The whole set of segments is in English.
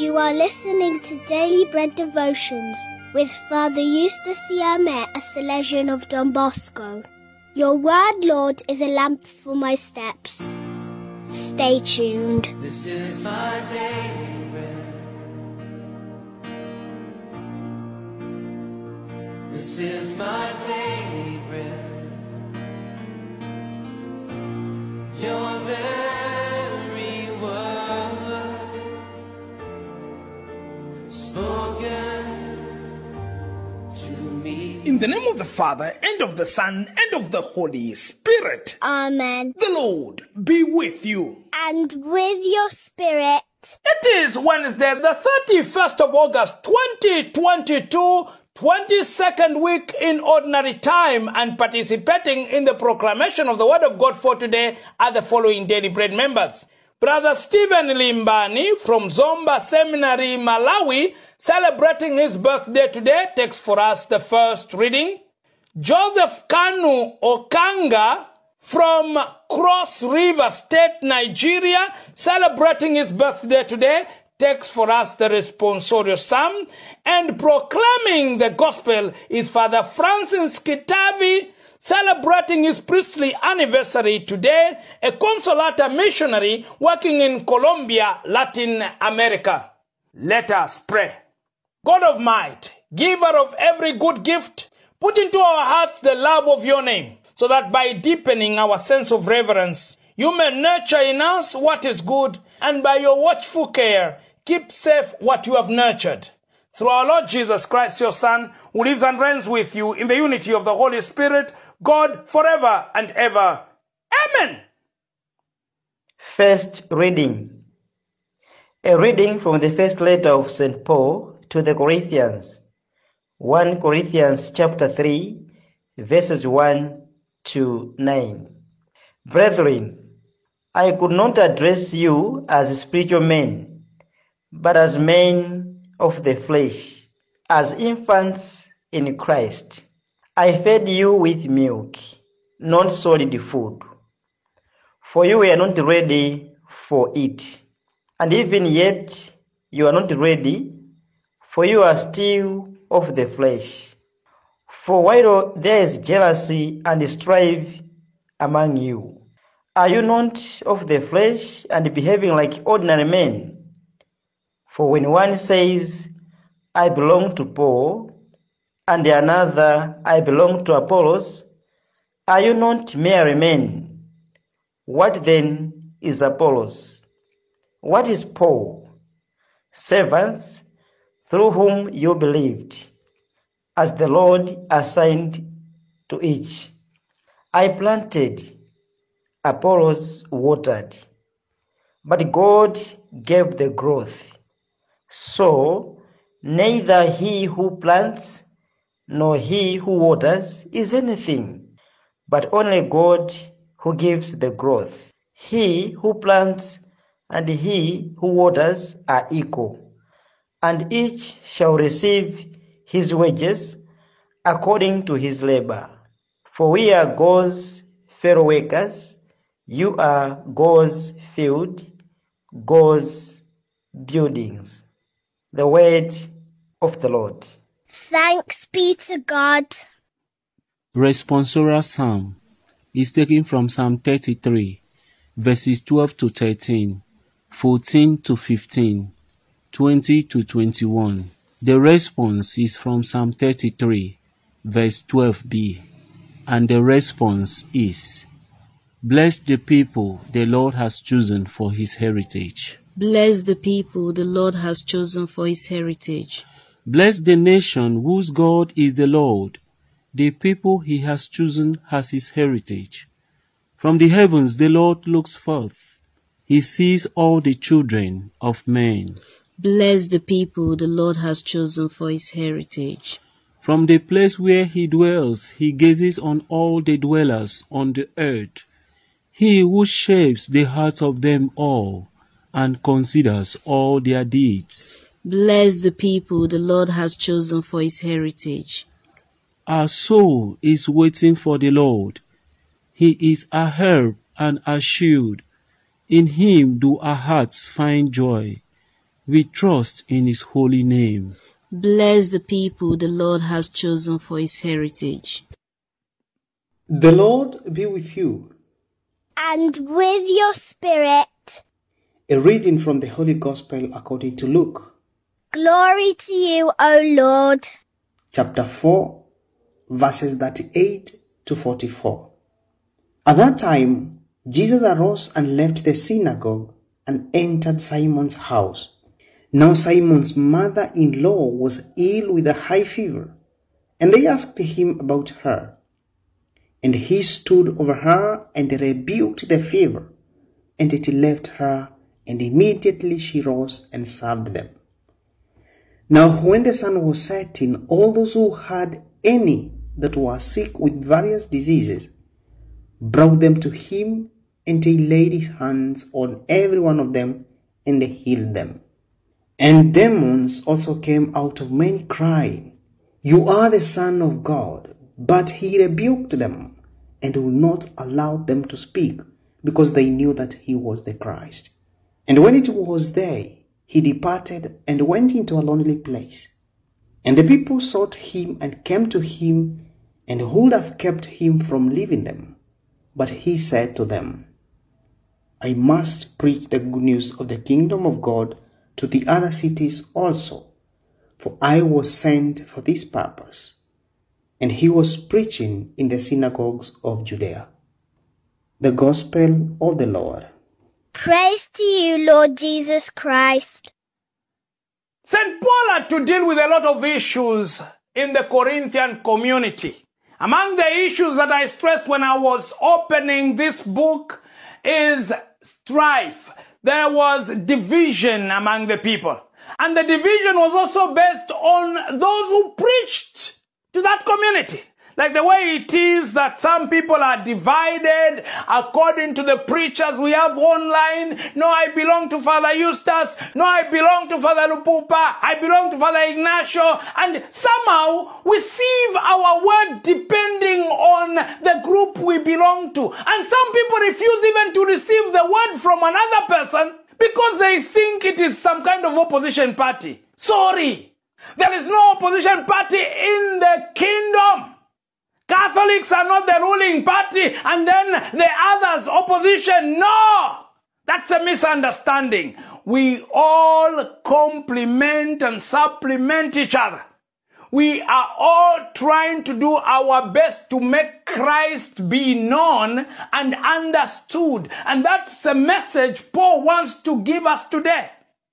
You are listening to Daily Bread Devotions with Father Eustace, Siame, a Salesian of Don Bosco. Your word, Lord, is a lamp for my steps. Stay tuned. This is my daily bread. This is my daily bread. Your very word spoken to me. In the name of the Father, and of the Son, and of the Holy Spirit. Amen. The Lord be with you. And with your spirit. It is Wednesday, the 31st of August, 2022, 22nd week in ordinary time, and participating in the proclamation of the Word of God for today are the following Daily Bread members. Brother Stephen Limbani from Zomba Seminary, Malawi, celebrating his birthday today, takes for us the first reading. Joseph Kanu Okanga from Cross River State, Nigeria, celebrating his birthday today, takes for us the responsorial psalm. And proclaiming the gospel is Father Francis Kitavi, celebrating his priestly anniversary today, a consolata missionary working in Colombia, Latin America. Let us pray. God of might, giver of every good gift, put into our hearts the love of your name, so that by deepening our sense of reverence, you may nurture in us what is good, and by your watchful care, keep safe what you have nurtured. Through our Lord Jesus Christ, your Son, who lives and reigns with you in the unity of the Holy Spirit, God, forever and ever. Amen. First reading. A reading from the first letter of St. Paul to the Corinthians. 1 Corinthians chapter 3, verses 1 to 9. Brethren, I could not address you as spiritual men, but as men of the flesh, as infants in Christ. I fed you with milk, not solid food, for you were not ready for it. And even yet you are not ready, for you are still of the flesh. For while there is jealousy and strife among you, are you not of the flesh and behaving like ordinary men? For when one says, I belong to Paul, and another, I belong to Apollos, are you not mere men? What then is Apollos? What is Paul? Servants through whom you believed, as the Lord assigned to each. I planted, Apollos watered, but God gave the growth. So neither he who plants nor he who waters is anything, but only God who gives the growth. He who plants and he who waters are equal, and each shall receive his wages according to his labor. For we are God's fellow workers, you are God's field, God's buildings. The word of the Lord. Thanks be to God. Responsorial Psalm is taken from Psalm 33, verses 12 to 13, 14 to 15, 20 to 21. The response is from Psalm 33, verse 12b, and the response is, Bless the people the Lord has chosen for his heritage. Bless the people the Lord has chosen for his heritage. Bless the nation whose God is the Lord, the people he has chosen as his heritage. From the heavens the Lord looks forth. He sees all the children of men. Bless the people the Lord has chosen for his heritage. From the place where he dwells, he gazes on all the dwellers on the earth. He who shapes the hearts of them all, and considers all their deeds. Bless the people the Lord has chosen for his heritage. Our soul is waiting for the Lord. He is our help and our shield. In him do our hearts find joy. We trust in His holy name. Bless the people the Lord has chosen for His heritage. The Lord be with you. And with your spirit. A reading from the Holy Gospel according to Luke. Glory to you, O Lord. Chapter 4, verses 38 to 44. At that time, Jesus arose and left the synagogue and entered Simon's house. Now Simon's mother-in-law was ill with a high fever, and they asked him about her. And he stood over her and rebuked the fever, and it left her, and immediately she rose and served them. Now when the sun was setting, all those who had any that were sick with various diseases brought them to him, and he laid his hands on every one of them and healed them. And demons also came out of many, crying, "You are the Son of God." But he rebuked them and would not allow them to speak, because they knew that he was the Christ. And when it was day, he departed and went into a lonely place. And the people sought him and came to him, and would have kept him from leaving them. But he said to them, "I must preach the good news of the kingdom of God to the other cities also, for I was sent for this purpose." And he was preaching in the synagogues of Judea. The Gospel of the Lord. Praise to you, Lord Jesus Christ. St. Paul had to deal with a lot of issues in the Corinthian community. Among the issues that I stressed when I was opening this book is strife. There was division among the people. And the division was also based on those who preached to that community. Like the way it is that some people are divided according to the preachers we have online. No, I belong to Father Eustace. No, I belong to Father Lupupa. I belong to Father Ignacio. And somehow we sieve our word depending on the group we belong to. And some people refuse even to receive the word from another person because they think it is some kind of opposition party. Sorry. There is no opposition party in the kingdom. Catholics are not the ruling party and then the others opposition. No! That's a misunderstanding. We all complement and supplement each other. We are all trying to do our best to make Christ be known and understood. And that's the message Paul wants to give us today.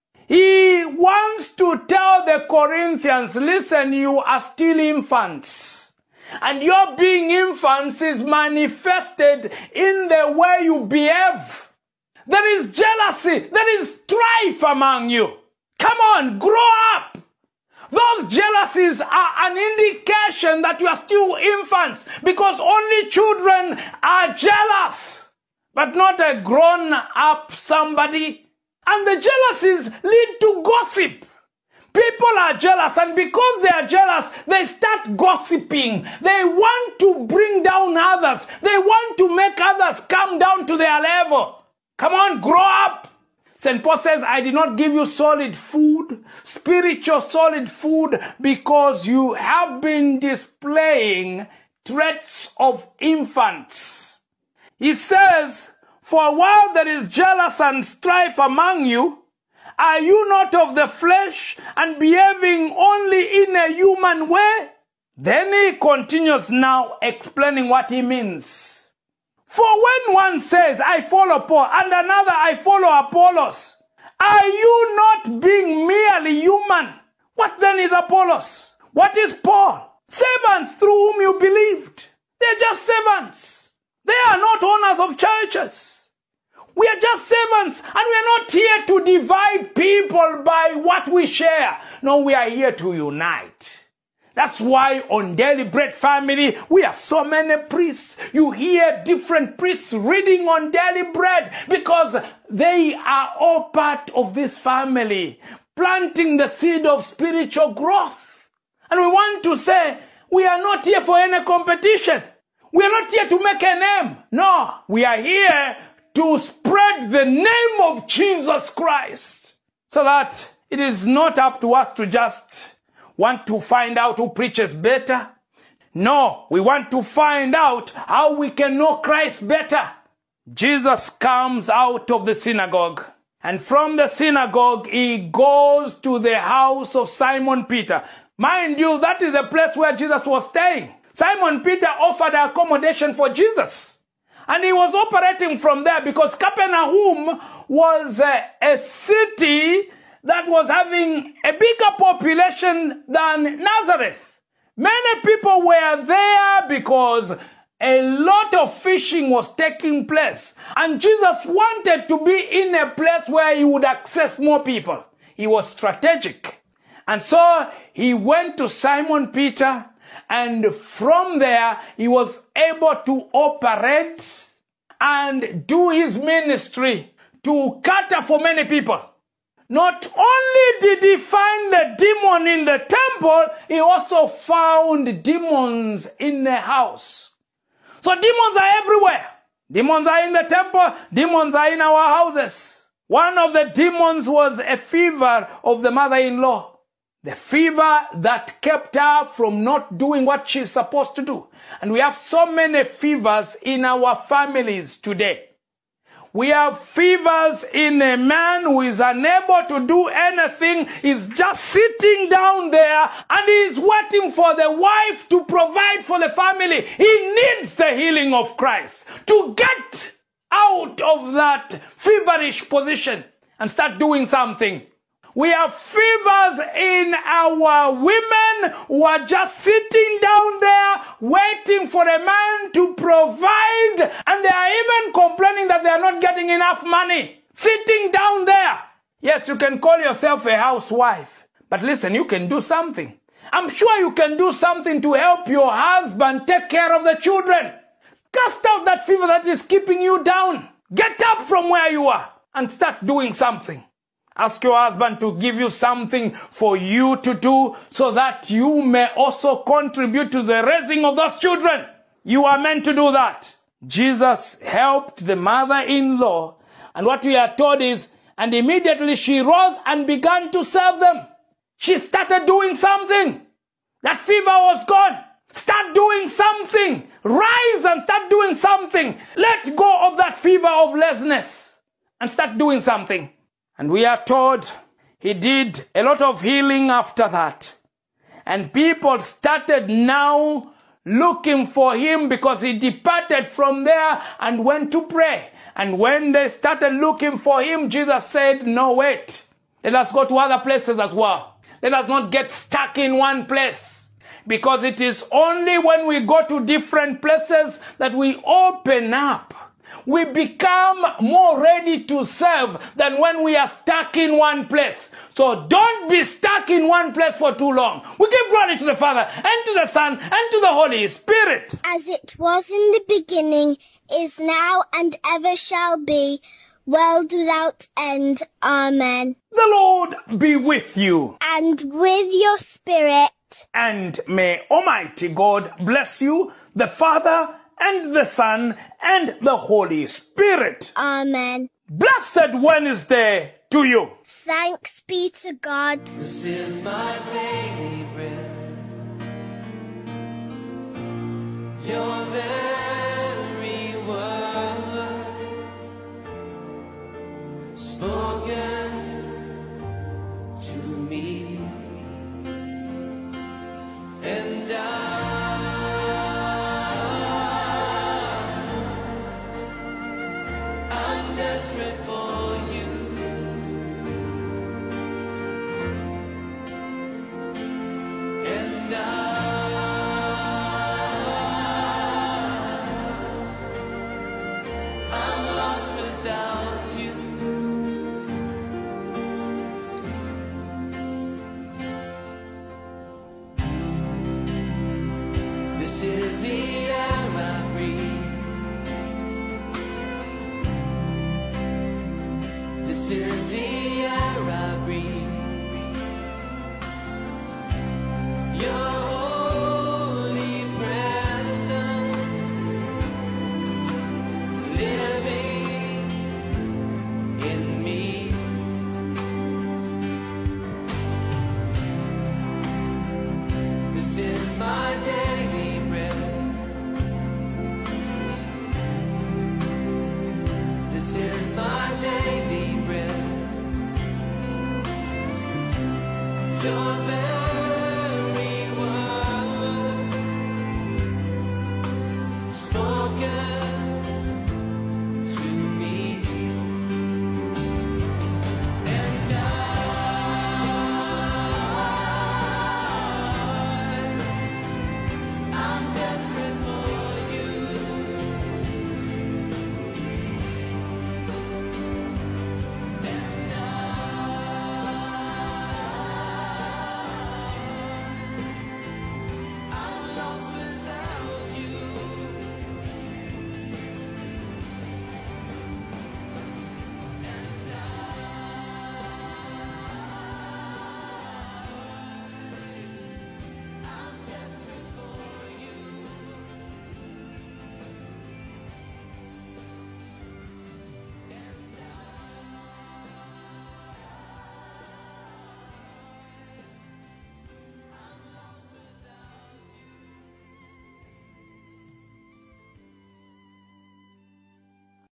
He wants to tell the Corinthians, listen, you are still infants. And your being infants is manifested in the way you behave. There is jealousy. There is strife among you. Come on, grow up. Those jealousies are an indication that you are still infants, because only children are jealous, but not a grown-up somebody. And the jealousies lead to gossip. People are jealous, and because they are jealous, they start gossiping. They want to bring down others. They want to make others come down to their level. Come on, grow up. St. Paul says, I did not give you solid food, spiritual solid food, because you have been displaying traits of infants. He says, for while there is jealous and strife among you, are you not of the flesh and behaving only in a human way? Then he continues now explaining what he means. For when one says, I follow Paul, and another, I follow Apollos, are you not being merely human? What then is Apollos? What is Paul? Servants through whom you believed. They're just servants. They are not owners of churches. We are just servants, and we are not here to divide people by what we share. No, we are here to unite. That's why on Daily Bread Family, we have so many priests. You hear different priests reading on Daily Bread because they are all part of this family, planting the seed of spiritual growth. And we want to say, we are not here for any competition. We are not here to make a name. No, we are here to spread the name of Jesus Christ, so that It is not up to us to just want to find out who preaches better. No, we want to find out how we can know Christ better. Jesus comes out of the synagogue, and from the synagogue, he goes to the house of Simon Peter. Mind you, that is a place where Jesus was staying. Simon Peter offered accommodation for Jesus, and he was operating from there because Capernaum was a city that was having a bigger population than Nazareth. Many people were there because a lot of fishing was taking place, and Jesus wanted to be in a place where he would access more people. He was strategic. And so he went to Simon Peter, and from there he was able to operate and do his ministry to cater for many people. Not only did he find the demon in the temple, he also found demons in the house. So demons are everywhere. Demons are in the temple. Demons are in our houses. One of the demons was a fever of the mother-in-law. The fever that kept her from not doing what she's supposed to do. And we have so many fevers in our families today. We have fevers in a man who is unable to do anything. He's just sitting down there and he's waiting for the wife to provide for the family. He needs the healing of Christ to get out of that feverish position and start doing something. We have fevers in our women who are just sitting down there waiting for a man to provide, and they are even complaining that they are not getting enough money. Sitting down there. Yes, you can call yourself a housewife, but listen, you can do something. I'm sure you can do something to help your husband take care of the children. Cast out that fever that is keeping you down. Get up from where you are and start doing something. Ask your husband to give you something for you to do so that you may also contribute to the raising of those children. You are meant to do that. Jesus helped the mother-in-law, and what we are told is, and immediately she rose and began to serve them. She started doing something. That fever was gone. Start doing something. Rise and start doing something. Let go of that fever of laziness and start doing something. And we are told he did a lot of healing after that. And people started now looking for him because he departed from there and went to pray. And when they started looking for him, Jesus said, no, wait. Let us go to other places as well. Let us not get stuck in one place. Because it is only when we go to different places that we open up. We become more ready to serve than when we are stuck in one place. So don't be stuck in one place for too long. We give glory to the Father, and to the Son, and to the Holy Spirit. As it was in the beginning, is now, and ever shall be, world without end. Amen. The Lord be with you. And with your spirit. And may Almighty God bless you, the Father, and the Son, and the Holy Spirit. Amen. Blessed Wednesday to you. Thanks be to God. This is my daily bread. Your very word spoken to me, and I'm desperate for you, and I'm lost without you. This is the air I breathe. This is the air I breathe. Your holy presence living in me. my day.